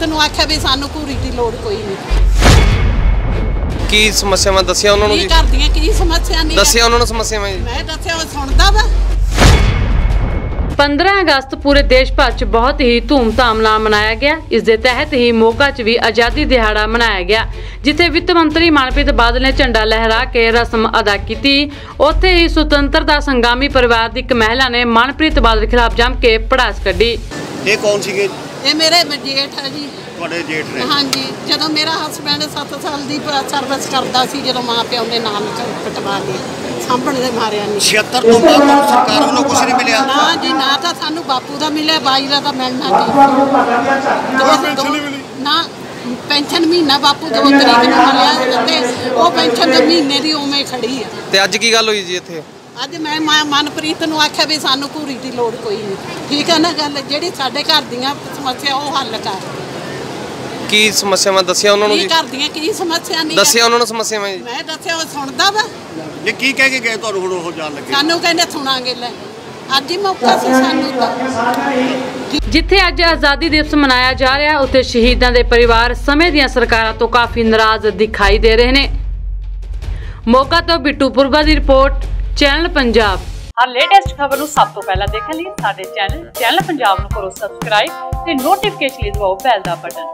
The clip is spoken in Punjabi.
ਨੂੰ ਆਖਿਆ ਵੀ ਸਾਨੂੰ ਘੂਰੀ ਦੀ ਲੋੜ ਕੋਈ ਨਹੀਂ। ਕੀ ਸਮੱਸਿਆਵਾਂ ਦੱਸਿਆ ਉਹਨਾਂ ਨੂੰ ਜੀ? ਕੀ ਕਰਦੀਆਂ ਕੀ ਸਮੱਸਿਆ ਨਹੀਂ ਦੱਸਿਆ ਉਹਨਾਂ ਨੂੰ ਸਮੱਸਿਆਵਾਂ ਜੀ? ਮੈਂ ਦੱਸਿਆ ਉਹ ਸੁਣਦਾ ਵਾ। 15 ਅਗਸਤ पूरे देश भर च बहुत ही धूमधाम नाल मनाया गया। इस दे तहत ही मोगा च भी आज़ादी दिहाड़ा मनाया गया, जिथे वित्त मंत्री मनप्रीत बादल ने झंडा लहरा के रस्म अदा की। उत्थे ही सुतंत्रता संग्रामी परिवार की एक महिला ने मनप्रीत बादल खिलाफ जम के भड़ास कढ़ी। ये कौन सीगे? ये मेरे जेठ है जी। ਤੁਹਾਡੇ ਜੇਠ ਨੇ? हाँ जी, ਜਦੋਂ ਮੇਰਾ ਹਸਬੈਂਡ 7 ਸਾਲ ਦੀ ਸਰਵਿਸ ਕਰਦਾ ਸੀ, ਜਦੋਂ ਮਾਂ ਪਿਓ ਨੇ ਨਾਮ ਕਟਵਾ ਲਿਆ ਸਾਂਭਣ ਦੇ ਮਾਰਿਆ ਨਹੀਂ। 76 ਤੋਂ ਬਾਅਦ ਤੁਹਾਨੂੰ ਸਰਕਾਰ ਵੱਲੋਂ ਕੁਝ ਨਹੀਂ ਮਿਲਿਆ? ਨਾ ਜੀ ਨਾ, ਤਾਂ ਸਾਨੂੰ ਬਾਪੂ ਦਾ ਮਿਲਿਆ, ਬਾਈ ਦਾ ਤਾਂ ਮਿਲਣਾ ਨਹੀਂ। ਨਾ ਪੈਨਸ਼ਨ ਮਹੀਨਾ ਬਾਪੂ 2 ਤਰੀਕ ਨੂੰ ਮਿਲਿਆ ਤੇ ਉਹ ਪੈਨਸ਼ਨ ਦੇ ਮਹੀਨੇ ਦੀ ਉਵੇਂ ਖੜੀ ਹੈ। ਤੇ ਅੱਜ ਕੀ ਗੱਲ ਹੋਈ ਜੀ ਇੱਥੇ? ਅੱਜ ਮੈਂ ਮਨਪ੍ਰੀਤ ਨੂੰ ਆਖਿਆ ਵੀ ਸਾਨੂੰ ਘੂਰੀ ਦੀ ਲੋੜ ਕੋਈ ਨਹੀਂ। ਠੀਕ ਹੈ ਨਾ ਗੱਲ? ਜਿਹੜੀ ਸਾਡੇ ਘਰ ਦੀਆਂ ਸਮੱਸਿਆ ਉਹ ਹੱਲ ਕਰ। ਕੀ ਸਮੱਸਿਆਵਾਂ ਦੱਸਿਆ ਉਹਨਾਂ ਨੂੰ ਕੀ ਜੀ? ਕਰਦੀਆਂ ਕੀ ਸਮੱਸਿਆ ਨਹੀਂ ਦੱਸਿਆ ਉਹਨਾਂ ਨੂੰ ਸਮੱਸਿਆਵਾਂ ਜੀ? ਮੈਂ ਦੱਸਿਆ ਉਹ ਸੁਣਦਾ ਵਾ। ਇਹ ਕੀ ਕਹਿ ਕੇ ਗਏ ਤੁਹਾਨੂੰ ਹੁਣ ਉਹ ਜਾਣ ਲੱਗੇ? ਸਾਨੂੰ ਕਹਿੰਦੇ ਸੁਣਾਂਗੇ। ਲੈ ਅੱਜ ਹੀ ਮੌਕਾ ਸੀ ਸਾਨੂੰ ਤਾਂ। जिथे अज आज़ादी दिवस मनाया जा रहा, उत्थे शहीदों के परिवार समय दीआं सरकारां तो काफ़ी नाराज दिखाई दे रहे हैं। मोगा तो बिट्टू पुरबा की रिपोर्ट, चैनल पंजाब। हर लेटेस्ट खबर नूं सब तो पहला देखने लिए साडे चैनल पंजाब नूं करो सबसक्राइब ते नोटिफिकेशन लई दबाओ बैल दा बटन।